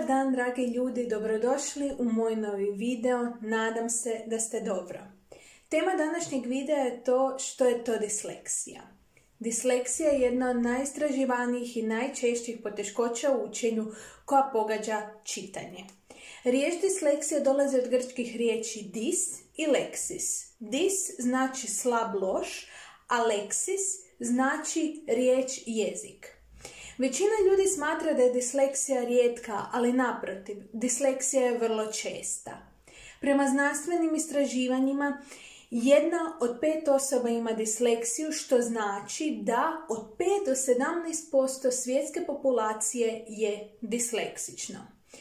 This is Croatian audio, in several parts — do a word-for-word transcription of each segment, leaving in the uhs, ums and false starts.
Dobar dan, dragi ljudi, dobrodošli u moj novi video, nadam se da ste dobro. Tema današnjeg videa je to što je to disleksija. Disleksija je jedna od najistraživanijih i najčešćih poteškoća u učenju koja pogađa čitanje. Riječ disleksija dolazi od grčkih riječi dis i leksis. Dis znači slab, loš, a leksis znači riječ, jezik. Većina ljudi smatra da je disleksija rijetka, ali naprotiv, disleksija je vrlo česta. Prema znanstvenim istraživanjima, jedna od pet osoba ima disleksiju, što znači da od pet do sedamnaest posto svjetske populacije je disleksično.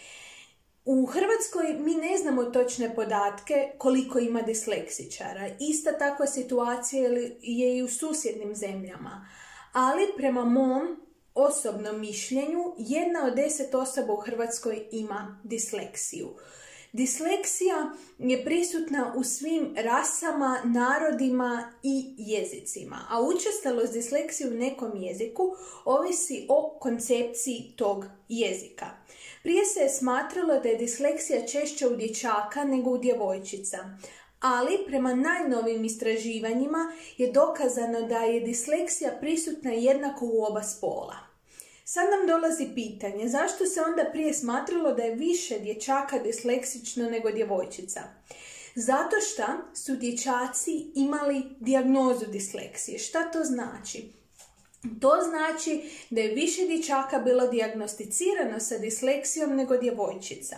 U Hrvatskoj mi ne znamo točne podatke koliko ima disleksičara. Ista takva situacija je i u susjednim zemljama, ali prema mom osobnom mišljenju, jedna od deset osoba u Hrvatskoj ima disleksiju. Disleksija je prisutna u svim rasama, narodima i jezicima, a učestalost disleksije u nekom jeziku ovisi o koncepciji tog jezika. Prije se je smatralo da je disleksija češća u dječaka nego u djevojčica, ali prema najnovijim istraživanjima je dokazano da je disleksija prisutna jednako u oba spola. Sad nam dolazi pitanje, zašto se onda prije smatralo da je više dječaka disleksično nego djevojčica? Zato što su dječaci imali dijagnozu disleksije. Šta to znači? To znači da je više dječaka bilo dijagnosticirano sa disleksijom nego djevojčica.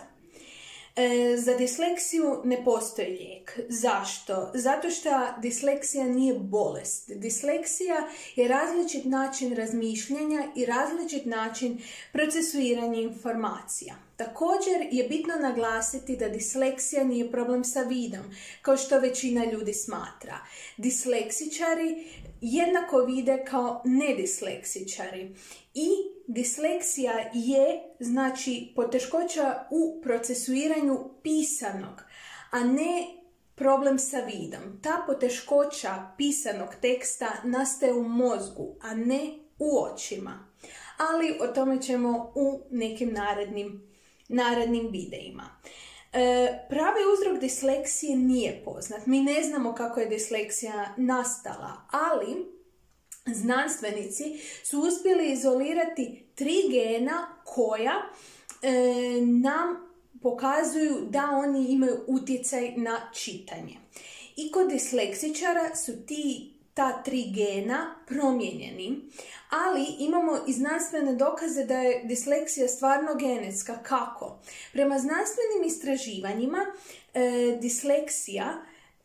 E, za disleksiju ne postoji lijek. Zašto? Zato što disleksija nije bolest. Disleksija je različit način razmišljanja i različit način procesuiranja informacija. Također je bitno naglasiti da disleksija nije problem sa vidom, kao što većina ljudi smatra. Disleksičari jednako vide kao nedisleksičari. I disleksija je, znači, poteškoća u procesuiranju pisanog, a ne problem sa vidom. Ta poteškoća pisanog teksta nastaje u mozgu, a ne u očima. Ali o tome ćemo u nekim narednim, narednim videima. E, pravi uzrok disleksije nije poznat. Mi ne znamo kako je disleksija nastala, ali znanstvenici su uspjeli izolirati tri gena koja e, nam pokazuju da oni imaju utjecaj na čitanje. I kod disleksičara su ti ta tri gena promijenjeni, ali imamo i znanstvene dokaze da je disleksija stvarno genetska. Kako? Prema znanstvenim istraživanjima e, disleksija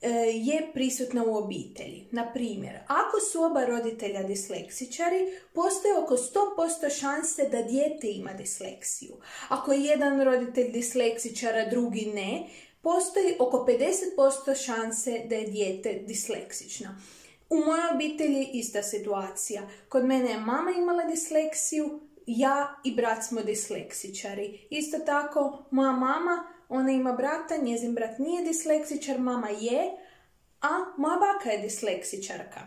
je prisutna u obitelji. Na primjer, ako su oba roditelja disleksičari, postoji oko sto posto šanse da dijete ima disleksiju. Ako je jedan roditelj disleksičar, a drugi ne, postoji oko pedeset posto šanse da je dijete disleksično. U mojoj obitelji ista situacija. Kod mene je mama imala disleksiju, ja i brat smo disleksičari. Isto tako, moja mama, ona ima brata, njezin brat nije disleksičar, mama je, a moja baka je disleksičarka.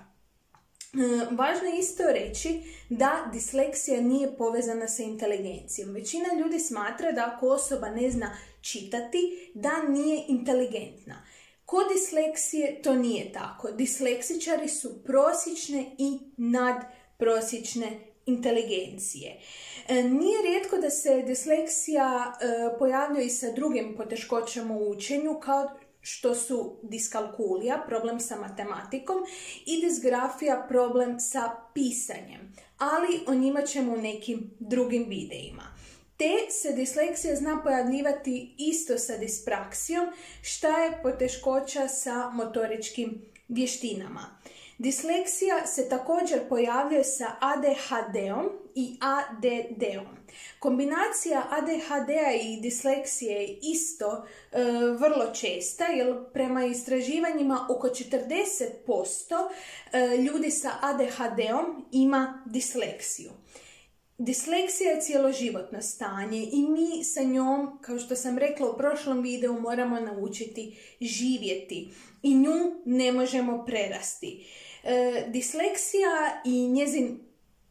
E, važno je isto reći da disleksija nije povezana sa inteligencijom. Većina ljudi smatra da ako osoba ne zna čitati, da nije inteligentna. Kod disleksije to nije tako. Disleksičari su prosječne i nadprosječne inteligencije. E, nije rijetko da se disleksija e, pojavljuje i sa drugim poteškoćama u učenju, kao što su diskalkulija, problem sa matematikom, i disgrafija, problem sa pisanjem. Ali o njima ćemo u nekim drugim videima. Te se disleksija zna pojavljivati isto sa dispraksijom, šta je poteškoća sa motoričkim vještinama. Disleksija se također pojavljuje sa A D H D-om i A D D-om. Kombinacija A D H D-a i disleksije je isto e, vrlo česta, jer prema istraživanjima oko četrdeset posto e, ljudi sa A D H D-om ima disleksiju. Disleksija je cjeloživotno stanje i mi sa njom, kao što sam rekla u prošlom videu, moramo naučiti živjeti i nju ne možemo prerasti. E, disleksija i njezin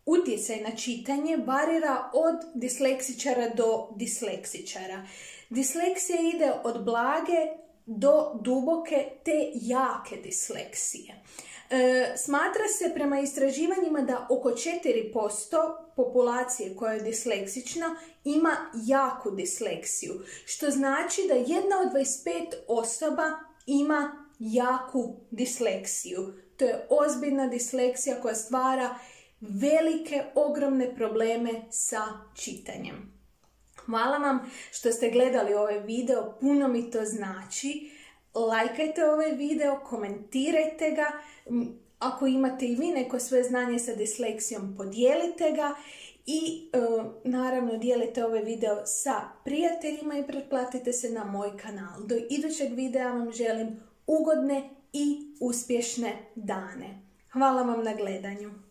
utjecaj na čitanje varira od disleksičara do disleksičara. Disleksija ide od blage do duboke te jake disleksije. E, smatra se prema istraživanjima da oko četiri posto populacije koja je disleksična ima jaku disleksiju, što znači da jedna od dvadeset pet osoba ima jaku disleksiju. To je ozbiljna disleksija koja stvara velike, ogromne probleme sa čitanjem. Hvala vam što ste gledali ovaj video, puno mi to znači. Lajkajte ovaj video, komentirajte ga. Ako imate i vi neko svoje znanje sa disleksijom, podijelite ga. I e, naravno dijelite ovaj video sa prijateljima i pretplatite se na moj kanal. Do idućeg videa vam želim ugodne i uspješne dane. Hvala vam na gledanju.